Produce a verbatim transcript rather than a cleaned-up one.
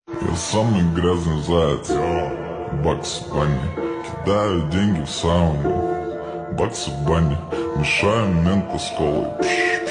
Я самый грязный заяц, Бакс Банни. Кидаю деньги в сауну, Бакс Банни. Мешаю мента с колой.